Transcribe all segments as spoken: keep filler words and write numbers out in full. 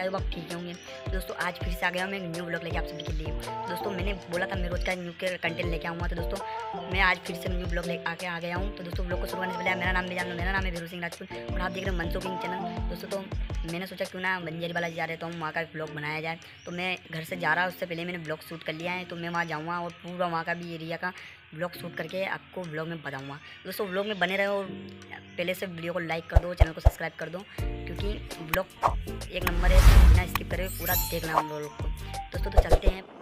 क्या आप ठीक होंगे। तो दोस्तों आज फिर से आ गया हूँ मैं एक न्यू ब्लॉग लेके आप सभी के लिए। दोस्तों मैंने बोला था मैं रोज का न्यू के कंटेंट लेके आऊँगा, तो दोस्तों मैं आज फिर से न्यू ब्लॉग लेके आके आ गया हूँ। तो दोस्तों ब्लॉग को शुरू करने से पहले मेरा नाम भी जानना, मेरा नाम है वीरू सिंह राजपूत और आप देख रहे हैं मनसो किंग चैनल। दोस्तों तो मैंने सोचा क्यों ना बंजारी बालाजी जा रहे तो हम वहाँ का ब्लॉग बनाया जाए। तो मैं घर से जा रहा उससे पहले मैंने ब्लॉग शूट कर लिया है, तो मैं वहाँ जाऊँगा और पूरा वहाँ का भी एरिया का ब्लॉग शूट करके आपको ब्लॉग में बताऊँगा। दोस्तों ब्लॉग में बने रहे और पहले से वीडियो को लाइक कर दो, चैनल को सब्सक्राइब कर दो, क्योंकि ब्लॉग एक नंबर है, बिना स्किप करे पूरा देखना हम लोग को। दोस्तों तो चलते हैं।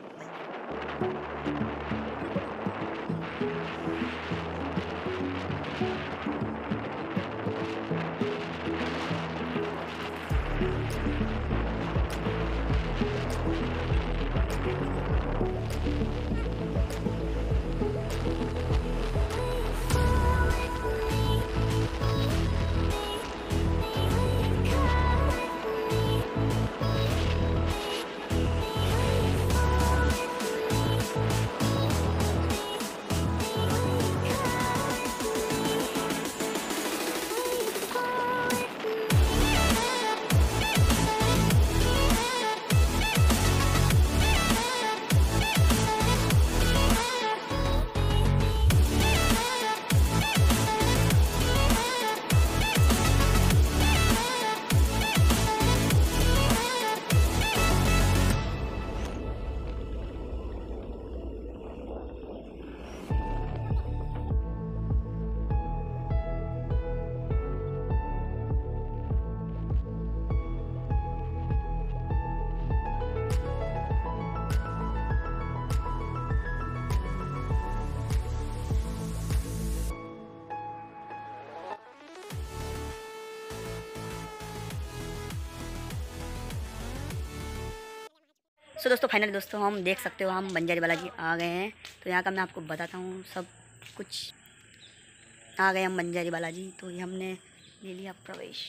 सो so, दोस्तों फाइनली दोस्तों हम देख सकते हो हम बंजारी बालाजी आ गए हैं। तो यहाँ का मैं आपको बताता हूँ सब कुछ। आ गए हम बंजारी बालाजी, तो ये हमने ले लिया प्रवेश।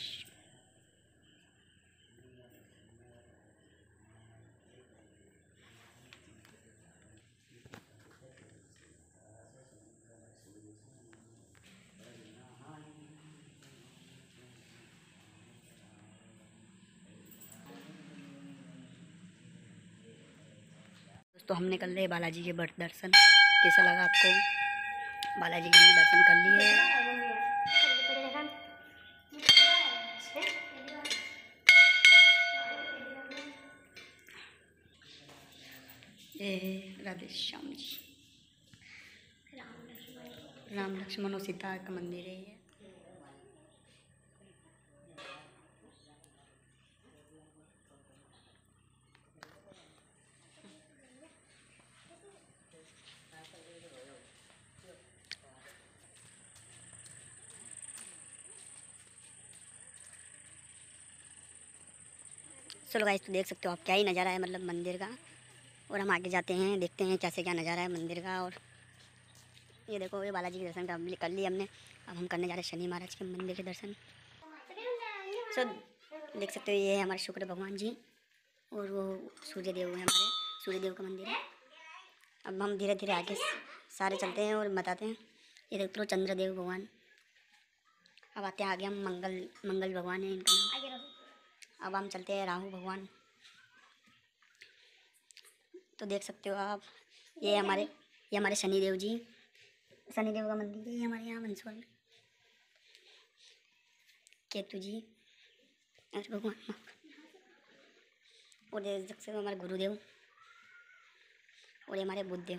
तो हमने कर लिए बालाजी के बट दर्शन। कैसा लगा आपको? बालाजी के हमने दर्शन कर लिए। ये राधे श्याम जी, राम लक्ष्मण और सीता का मंदिर है ये। चलो गाइस, तो देख सकते हो आप क्या ही नज़ारा है मतलब मंदिर का। और हम आगे जाते हैं, देखते हैं कैसे क्या नज़ारा है मंदिर का। और ये देखो ये बालाजी के दर्शन कर लिए हमने। अब हम करने जा रहे हैं शनि महाराज के मंदिर के दर्शन। सो देख सकते हो ये है हमारे शुक्र भगवान जी और वो सूर्य देव है, हमारे सूर्य देव का मंदिर है। अब हम धीरे धीरे आगे सारे चलते हैं और बताते हैं। ये देखते हो चंद्रदेव भगवान। अब आते हैं आगे हम मंगल मंगल भगवान है इनका नाम। अब हम चलते हैं राहु भगवान। तो देख सकते हो आप ये हमारे ये हमारे शनिदेव जी, शनिदेव का मंदिर है हमारे यहाँ मंसूर में। केतु जी और भगवान और देख सकते हो हमारे गुरुदेव और ये हमारे बुद्धदेव।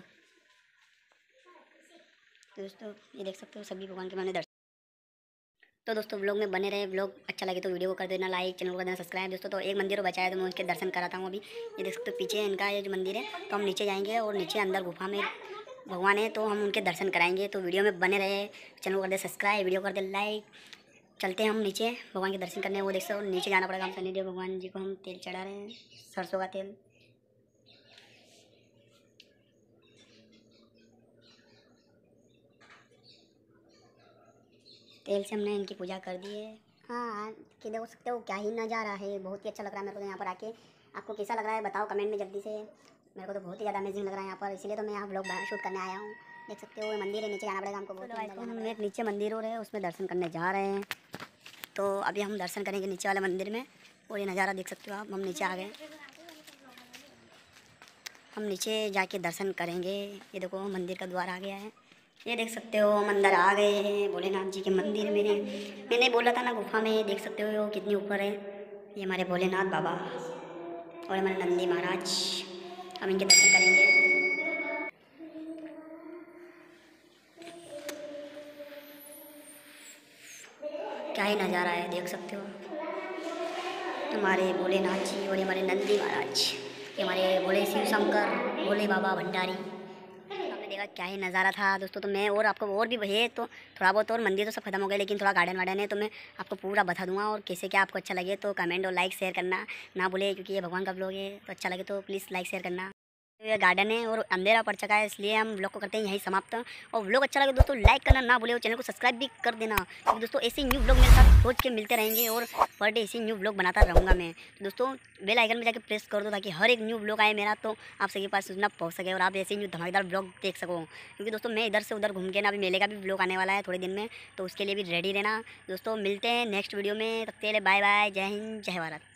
तो दोस्तों ये देख सकते हो सभी भगवान के मैंने दर्शन। तो दोस्तों व्लॉग में बने रहे। व्लॉग अच्छा लगे तो वीडियो को कर देना लाइक, चैनल को कर देना सब्सक्राइब। दोस्तों तो एक मंदिर बचाया तो मैं उसके दर्शन कराता हूँ अभी। ये देख सकते हो पीछे इनका ये जो मंदिर है, तो हम नीचे जाएंगे और नीचे अंदर गुफा में भगवान है, तो हम उनके दर्शन कराएंगे। तो वीडियो में बने रहे, चैनल को कर दे सब्सक्राइब, वीडियो कर दे लाइक। चलते हैं हम नीचे भगवान के दर्शन करने। वो देख सकते हो नीचे जाना पड़ेगा। हम शनिदेव भगवान जी को हम तेल चढ़ा रहे हैं, सरसों का तेल। तेल से हमने इनकी पूजा कर दी है। हाँ कि देख सकते हो क्या ही नज़ारा है, बहुत ही अच्छा लग रहा है मेरे को यहाँ पर आके। आपको कैसा लग रहा है बताओ कमेंट में जल्दी से। मेरे को तो बहुत ही ज़्यादा अमेजिंग लग रहा है यहाँ पर, इसलिए तो मैं यहाँ ब्लॉग शूट करने आया हूँ। देख सकते हो मंदिर है, नीचे जाना पड़ेगा हमको। बहुत हम एक नीचे मंदिर हो रहे हैं, उसमें दर्शन करने जा रहे हैं। तो अभी हम दर्शन करेंगे नीचे वाले मंदिर में और ये नज़ारा देख सकते हो आप। हम नीचे आ गए, हम नीचे जाके दर्शन करेंगे। ये देखो मंदिर का द्वार आ गया है, ये देख सकते हो हम अंदर आ गए हैं भोलेनाथ जी के मंदिर में। मैंने बोला था ना गुफा में, देख सकते हो कितनी ऊपर है। ये हमारे भोलेनाथ बाबा और हमारे नंदी महाराज, हम इनके दर्शन करेंगे। क्या ही नज़ारा है, देख सकते हो हमारे भोलेनाथ जी और हमारे नंदी महाराज, ये हमारे भोले शिव शंकर, भोले बाबा भंडारी। आपने देखा क्या ही नज़ारा था दोस्तों। तो मैं और आपको और भी है तो थोड़ा बहुत, और मंदिर तो सब खत्म हो गए, लेकिन थोड़ा गार्डन वार्डन है तो मैं आपको पूरा बता दूंगा। और कैसे क्या आपको अच्छा लगे तो कमेंट और लाइक शेयर करना ना भूले, क्योंकि ये भगवान का ब्लॉग है तो अच्छा लगे तो प्लीज़ लाइक शेयर करना। ये गार्डन है और अंधेरा पड़ चुका है, इसलिए हम व्लॉग को करते हैं यहीं समाप्त। और व्लॉग अच्छा लगे दोस्तों लाइक करना ना भूले और चैनल को सब्सक्राइब भी कर देना, क्योंकि दोस्तों ऐसे न्यू व्लॉग मेरे साथ रोज के मिलते रहेंगे और पर डे ऐसे न्यू व्लॉग बनाता रहूँगा मैं। तो दोस्तों बेल आइकन में जाकर प्रेस कर दो ताकि हर एक न्यू व्लॉग आए मेरा तो आप सबके पास सूचना पहुँच सके और आप ऐसे न्यू धमाकेदार व्लॉग देख सको। क्योंकि दोस्तों मैं इधर से उधर घूम के ना, अभी मेले का भी व्लॉग आने वाला है थोड़े दिन में, तो उसके लिए भी रेडी रहना दोस्तों। मिलते हैं नेक्स्ट वीडियो में, तब तक के लिए बाय बाय, जय हिंद जय भारत।